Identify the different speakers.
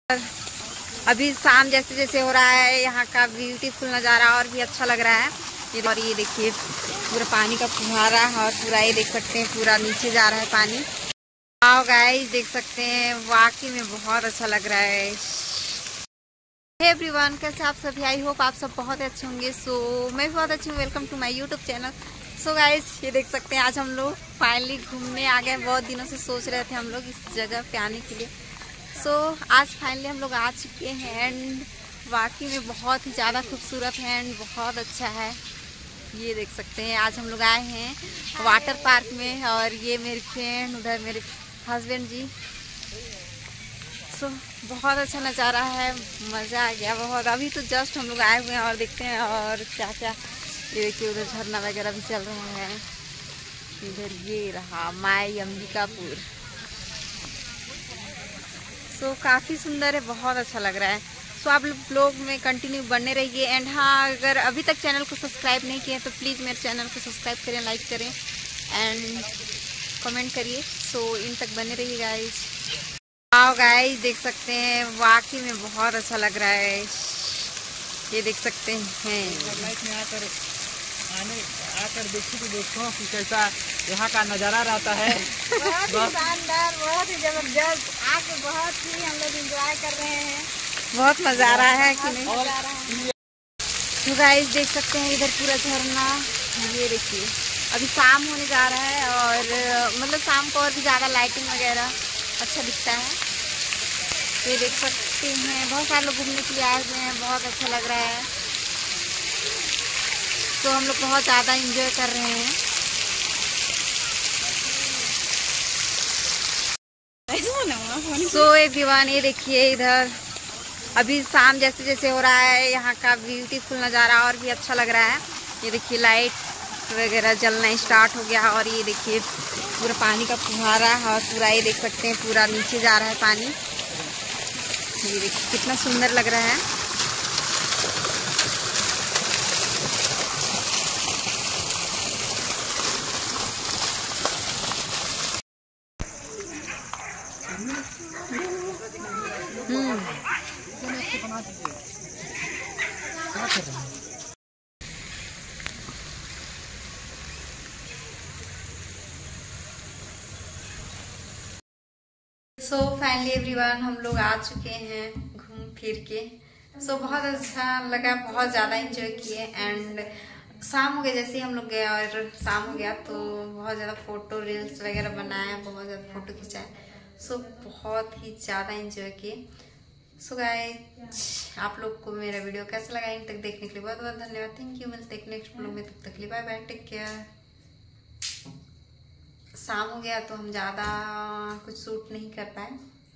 Speaker 1: अभी शाम जैसे जैसे हो रहा है, यहाँ का ब्यूटीफुल नज़ारा और भी अच्छा लग रहा है। और ये देखिए पूरा पानी का फुहारा है और पूरा ये देख सकते हैं पूरा नीचे जा रहा है पानी। आओ गाइस, देख सकते हैं वाकई में बहुत अच्छा लग रहा है। हे एवरीवन, कैसे आप सभी? आई होप आप सब बहुत अच्छे होंगे। सो मैं भी बहुत अच्छी हूँ। Welcome to my YouTube channel. So guys, ये देख सकते हैं आज हम लोग फाइनली घूमने आ गए। बहुत दिनों से सोच रहे थे हम लोग इस जगह पे आने के लिए। सो आज फाइनली हम लोग आ चुके हैं एंड वाकई में बहुत ही ज़्यादा खूबसूरत है एंड बहुत अच्छा है। ये देख सकते हैं आज हम लोग आए हैं वाटर पार्क में और ये मेरी फ्रेंड, उधर मेरे हस्बैंड जी। सो बहुत अच्छा नज़ारा है, मज़ा आ गया बहुत। अभी तो जस्ट हम लोग आए हुए हैं और देखते हैं और क्या क्या। ये देखिए उधर झरना वगैरह भी चल रहा है। इधर ये रहा माई अंबिकापुर। सो काफ़ी सुंदर है, बहुत अच्छा लग रहा है। सो आप लोग में कंटिन्यू बने रहिए। एंड हाँ, अगर अभी तक चैनल को सब्सक्राइब नहीं किए तो प्लीज़ मेरे चैनल को सब्सक्राइब करें, लाइक करें एंड कमेंट करिए। सो इन तक बने रहिए गाइज। आओ गाइज, देख सकते हैं वाकई में बहुत अच्छा लग रहा है। ये देख सकते हैं
Speaker 2: आकर देखिए तो देखो कि कैसा यहाँ का नज़ारा रहता है।
Speaker 3: बहुत ही शानदार, बहुत ही जबरदस्त। आके बहुत ही हम लोग एंजॉय कर रहे हैं।
Speaker 1: बहुत मज़ा आ रहा है कि नहीं? तो गाइस देख सकते हैं इधर पूरा झरना। ये देखिए अभी शाम होने जा रहा है और मतलब शाम को और भी ज़्यादा लाइटिंग वगैरह अच्छा दिखता है। ये देख सकते हैं बहुत सारे लोग घूमने के लिए आए हुए हैं, बहुत अच्छा लग रहा है। तो हम लोग बहुत ज़्यादा एंजॉय कर रहे हैं। सो एवरीवन, ये देखिए इधर अभी शाम जैसे जैसे हो रहा है, यहाँ का ब्यूटीफुल नज़ारा और भी अच्छा लग रहा है। ये देखिए लाइट वगैरह जलना स्टार्ट हो गया और ये देखिए पूरा पानी का फुहारा है और पूरा ये देख सकते हैं पूरा नीचे जा रहा है पानी। ये देखिए कितना सुंदर लग रहा है। सो फाइनली एवरीवन, हम लोग आ चुके हैं घूम फिर के। सो बहुत अच्छा लगा, बहुत ज़्यादा एंजॉय किए एंड शाम हो गया जैसे ही हम लोग गए और शाम हो गया तो बहुत ज़्यादा फ़ोटो रील्स वगैरह बनाया, बहुत ज़्यादा फ़ोटो खिंचाए। सो बहुत ही ज़्यादा एंजॉय किए। सो गाइस, आप लोग को मेरा वीडियो कैसा लगा इन तक देखने के लिए बहुत बहुत धन्यवाद। Thank you. मिलते हैं नेक्स्ट ब्लॉग में, तब तक के लिए बाय बाय, टेक केयर। शाम हो गया तो हम ज़्यादा कुछ शूट नहीं कर पाए।